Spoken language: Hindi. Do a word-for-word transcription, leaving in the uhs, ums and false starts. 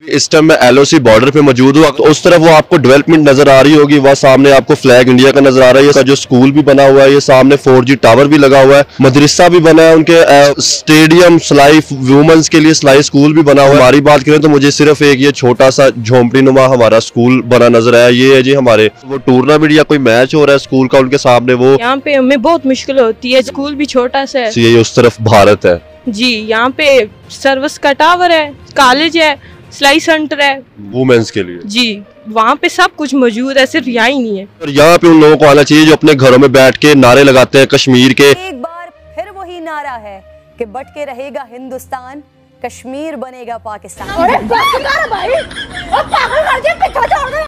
इस टाइम मैं एलओसी बॉर्डर पे मौजूद हूँ। तो उस तरफ वो आपको डेवलपमेंट नजर आ रही होगी, वह सामने आपको फ्लैग इंडिया का नजर आ रहा है। ये जो स्कूल भी बना हुआ है, ये सामने फोर जी टावर भी लगा हुआ है, मदरसा भी बना है, उनके स्टेडियम सिलाई वुमेन्स के लिए सिलाई स्कूल भी बना हुआ है। हमारी बात करें तो मुझे सिर्फ एक ये छोटा सा झोंपड़ी नुमा हमारा स्कूल बना नजर आया। ये है जी हमारे वो टूर्नामेंट या कोई मैच हो रहा है स्कूल का, उनके सामने वो यहाँ पे हमें बहुत मुश्किल होती है। स्कूल भी छोटा सा है, ये उस तरफ भारत है जी। यहाँ पे सर्विस का टावर है, कॉलेज है, सिलाई सेंटर है वुमेन्स के लिए जी। वहाँ पे सब कुछ मौजूद है, सिर्फ यहाँ ही नहीं है। और यहाँ पे उन लोगों को आना चाहिए जो अपने घरों में बैठ के नारे लगाते हैं कश्मीर के। एक बार फिर वही नारा है कि बट के रहेगा हिंदुस्तान, कश्मीर बनेगा पाकिस्तान।